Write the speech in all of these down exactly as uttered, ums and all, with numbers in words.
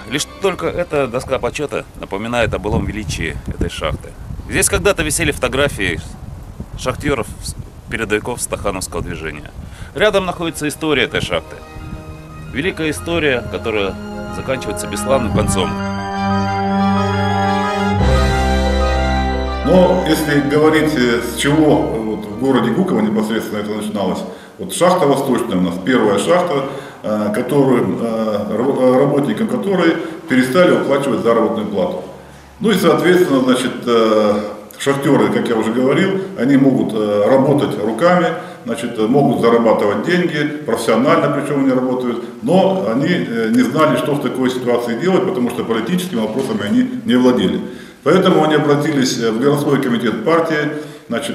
Лишь только эта доска почета напоминает о былом величии этой шахты. Здесь когда-то висели фотографии шахтеров, передовиков стахановского движения. Рядом находится история этой шахты. Великая история, которая заканчивается бесславным концом. Но если говорить, с чего вот в городе Гуково непосредственно это начиналось, вот шахта Восточная у нас, первая шахта, которую, работникам которой перестали выплачивать заработную плату. Ну и соответственно, значит, шахтеры, как я уже говорил, они могут работать руками, значит, могут зарабатывать деньги, профессионально причем они работают, но они не знали, что в такой ситуации делать, потому что политическими вопросами они не владели. Поэтому они обратились в городской комитет партии, значит,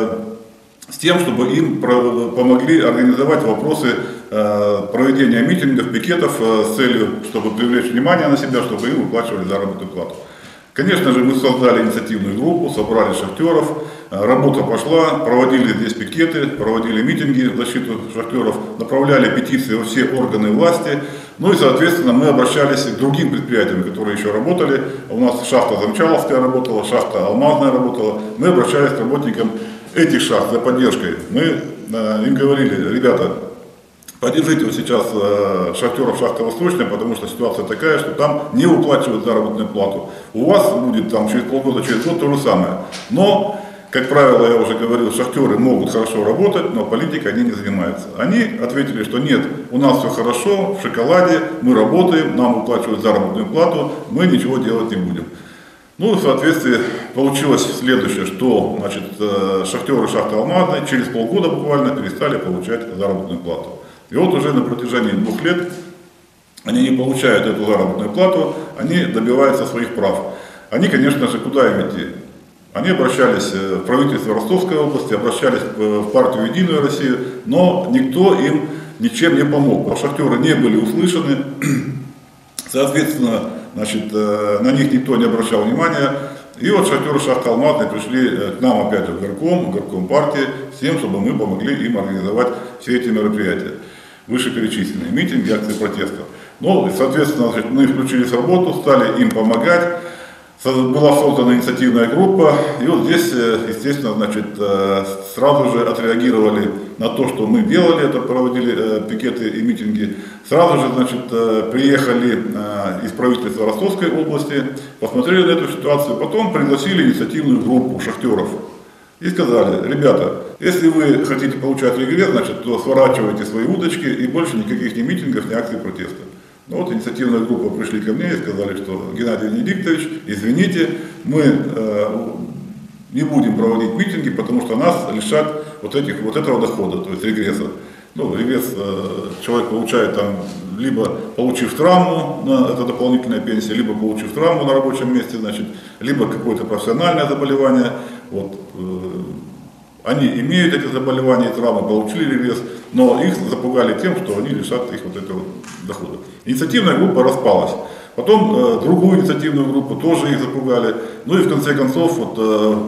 с тем, чтобы им помогли организовать вопросы проведения митингов, пикетов с целью, чтобы привлечь внимание на себя, чтобы им выплачивали заработную плату. Конечно же, мы создали инициативную группу, собрали шахтеров, работа пошла, проводили здесь пикеты, проводили митинги в защиту шахтеров, направляли петиции во все органы власти. Ну и, соответственно, мы обращались к другим предприятиям, которые еще работали. У нас шахта Замчаловская работала, шахта Алмазная работала. Мы обращались к работникам этих шахт за поддержкой. Мы им говорили: ребята, поддержите вот сейчас шахтеров шахты Восточная, потому что ситуация такая, что там не выплачивают заработную плату. У вас будет там через полгода, через год то же самое. Но, как правило, я уже говорил, шахтеры могут хорошо работать, но политикой они не занимаются. Они ответили, что нет, у нас все хорошо, в шоколаде, мы работаем, нам выплачивают заработную плату, мы ничего делать не будем. Ну, в соответствии получилось следующее, что, значит, шахтеры шахты Алмазной через полгода буквально перестали получать заработную плату. И вот уже на протяжении двух лет они не получают эту заработную плату, они добиваются своих прав. Они, конечно же, куда им идти? Они обращались в правительство Ростовской области, обращались в партию «Единую Россию», но никто им ничем не помог. Шахтеры не были услышаны, соответственно, значит, на них никто не обращал внимания. И вот шахтеры шахты Алмазной пришли к нам опять в горком, в горком партии, с тем, чтобы мы помогли им организовать все эти мероприятия, вышеперечисленные митинги, акции протеста. Ну, соответственно, значит, мы включились в работу, стали им помогать. Была создана инициативная группа, и вот здесь, естественно, значит, сразу же отреагировали на то, что мы делали, это проводили пикеты и митинги. Сразу же, значит, приехали из правительства Ростовской области, посмотрели на эту ситуацию, потом пригласили инициативную группу шахтеров и сказали: ребята, если вы хотите получать регресс, значит, то сворачивайте свои удочки и больше никаких ни митингов, ни акций протеста. Ну вот инициативная группа пришли ко мне и сказали, что: Геннадий Венедиктович, извините, мы э, не будем проводить митинги, потому что нас лишат вот, этих, вот этого дохода, то есть регресса. Ну, регресс э, человек получает там, либо получив травму, на, это дополнительная пенсия, либо получив травму на рабочем месте, значит, либо какое-то профессиональное заболевание. Вот, э, они имеют эти заболевания и травмы, получили регресс, но их запугали тем, что они лишат их вот этого дохода. Инициативная группа распалась. Потом э, другую инициативную группу тоже их запугали. Ну и в конце концов, вот, э,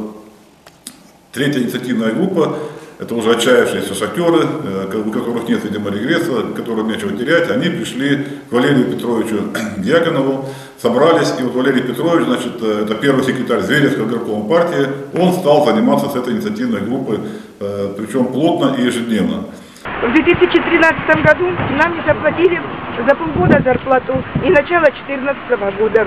третья инициативная группа, это уже отчаявшиеся шахтеры, э, у которых нет, видимо, регресса, которым нечего терять, они пришли к Валерию Петровичу Дьяконову, собрались, и вот Валерий Петрович, значит, это первый секретарь Зверевского горкома партии, он стал заниматься с этой инициативной группой, э, причем плотно и ежедневно. В две тысячи тринадцатом году нам не заплатили за полгода зарплату и начало две тысячи четырнадцатого года.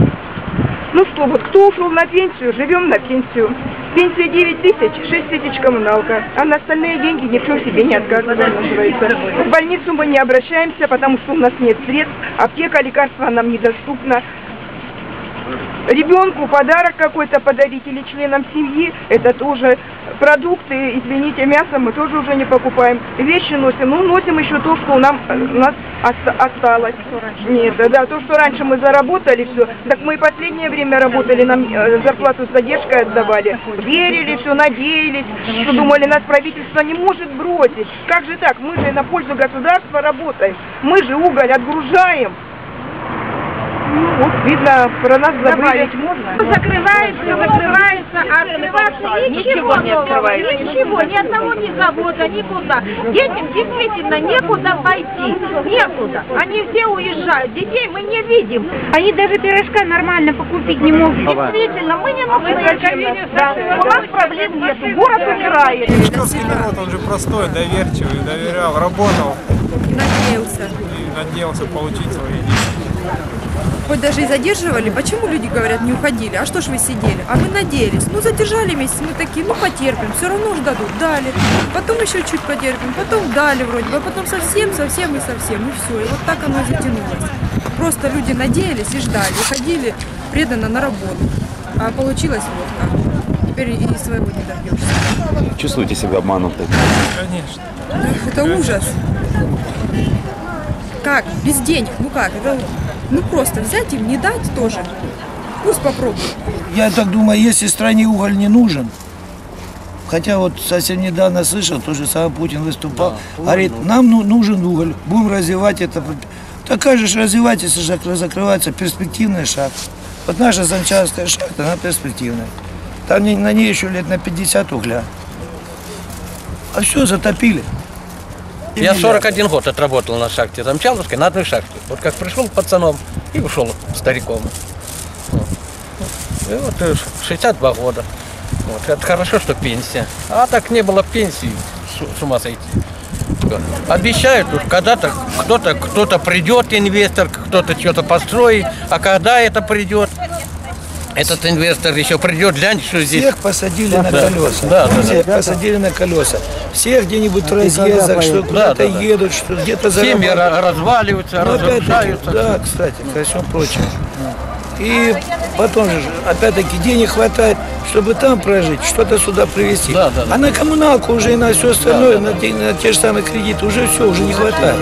Ну что, вот кто ушел на пенсию, живем на пенсию. Пенсия девять тысяч, шесть тысяч коммуналка, а на остальные деньги никто себе не отказывает, называется. В больницу мы не обращаемся, потому что у нас нет средств, аптека, лекарства нам недоступна. Ребенку подарок какой-то подарить или членам семьи, это тоже продукты, извините, мясо мы тоже уже не покупаем. Вещи носим, ну носим еще то, что нам, у нас осталось. Нет, да, то, что раньше мы заработали, все. Так мы и последнее время работали, нам зарплату с задержкой отдавали. Верили, все, надеялись, что думали, нас правительство не может бросить. Как же так? Мы же на пользу государства работаем. Мы же уголь отгружаем. Ну, вот, видно, про нас забыли. Можно? Закрывается, закрывается, а открываться ничего не открывается. Ничего, ни одного ни завода, никуда. Детям действительно некуда пойти, некуда. Они все уезжают, детей мы не видим. Они даже пирожка нормально покупить не могут. Действительно, мы не можем. Да. У нас проблем нет, город умирает. Московский народ, он же простой, доверчивый, доверял, работал. Надеялся. И надеялся получить свои деньги. Хоть даже и задерживали, почему люди говорят, не уходили? А что ж вы сидели? А мы надеялись. Ну, задержали месяц, мы такие, ну, потерпим, все равно ж дадут. Дали. Потом еще чуть потерпим, потом дали вроде бы, а потом совсем, совсем и совсем, и все. И вот так оно и затянулось. Просто люди надеялись и ждали, и ходили преданно на работу. А получилось вот как. Теперь и своего не добьешься. Чувствуете себя обманутой? Конечно. Это ужас. Как? Без денег? Ну как? Это ну просто взять им, не дать тоже. Пусть попробуют. Я так думаю, если стране уголь не нужен, хотя вот совсем недавно слышал, то же самое Путин выступал, да, говорит, нам ну, нужен уголь, будем развивать это. Такая же развивать, если закрывается перспективный шаг. Вот наша Занчарская шахта, она перспективная. Там на ней еще лет на пятьдесят угля. А все, затопили. Я сорок один год отработал на шахте Замчаловской, на одной шахте. Вот как пришел пацаном и ушел стариком. И вот шестьдесят два года. Вот. Это хорошо, что пенсия. А так не было пенсии, с ума сойти. Обещают, когда-то кто-то кто-то придет, инвестор, кто-то что-то построит, а когда это придет? Этот инвестор еще придет, гляньте, что здесь. Всех посадили да, на колеса. Да, да, Всех да. посадили на колеса. Всех где-нибудь в разъездах, что куда-то да, да, едут, что где-то зарабатывают. Семьи разваливаются, разрушаются. Да, кстати, ко всему прочему. И потом же, опять-таки, денег хватает, чтобы там прожить, что-то сюда привезти. Да, да, да. А на коммуналку уже и на все остальное, да, да, на, те, на те же самые кредиты, уже все, уже не хватает.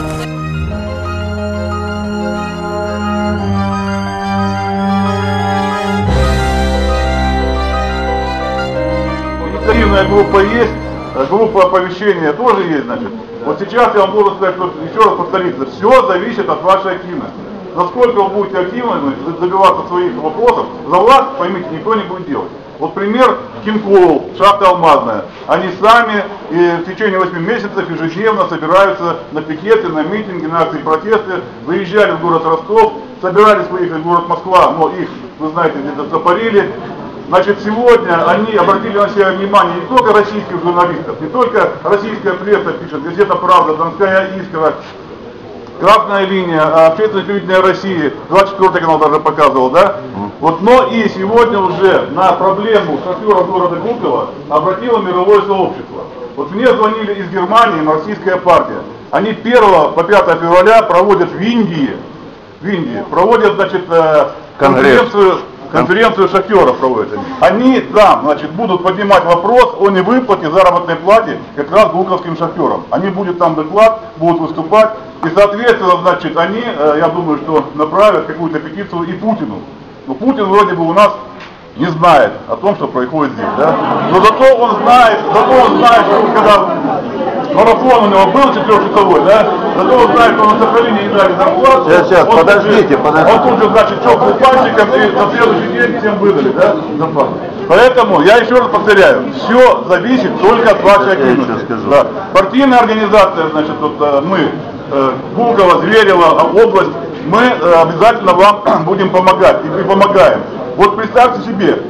Инициативная группа есть, группа оповещения тоже есть, значит. Вот сейчас я вам буду сказать, еще раз повториться, все зависит от вашей активности. Насколько вы будете активны, добиваться своих вопросов, за вас, поймите, никто не будет делать. Вот пример Кинкол, шахта Алмазная. Они сами и в течение восьми месяцев ежедневно собираются на пикеты, на митинги, на акции протеста, выезжали в город Ростов, собирались выехать в город Москва, но их, вы знаете, где-то запарили. Значит, сегодня они обратили на себя внимание не только российских журналистов, не только российская пресса пишет, газета «Правда», «Донская искра», «Красная линия», общественное телевидение России, двадцать четвёртый канал даже показывал, да? Вот, но и сегодня уже на проблему шахтеров города Гуково обратило мировое сообщество. Вот мне звонили из Германии, марксистская партия. Они первого по пятое февраля проводят в Индии, в Индии, проводят, значит, конференцию, конференцию шахтеров проводят. Они там, значит, будут поднимать вопрос о невыплате заработной платы как раз гуковским шахтерам. Они будут там доклад, будут выступать. И, соответственно, значит, они, я думаю, что направят какую-то петицию и Путину. Но Путин вроде бы у нас не знает о том, что происходит здесь, да? Но зато он знает, зато он знает, что когда марафон у него был четырехчасовой, да? Зато он знает, что на Сахалине не дали зарплату. Сейчас, сейчас, он подождите, тут, подождите. Он тут же, значит, чокнул пальчиком и на следующий день всем выдали, да, зарплату. Поэтому я еще раз повторяю, все зависит только от вашей активности. Да. Партийная организация, значит, вот мы, Гуково, Зверево, область, мы обязательно вам будем помогать и помогаем. Вот представьте себе,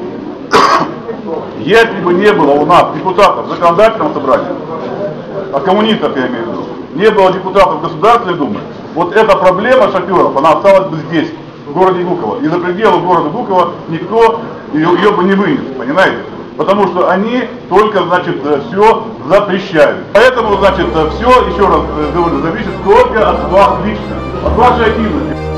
если бы не было у нас депутатов в законодательном собрании, а коммунистов я имею в виду, не было депутатов Государственной Думы, вот эта проблема шахтеров, она осталась бы здесь, в городе Гуково. И за пределы города Гуково никто ее, ее бы не вынес, понимаете? Потому что они только, значит, все запрещают. Поэтому, значит, все, еще раз говорю, зависит только от вас лично, от вашей активности.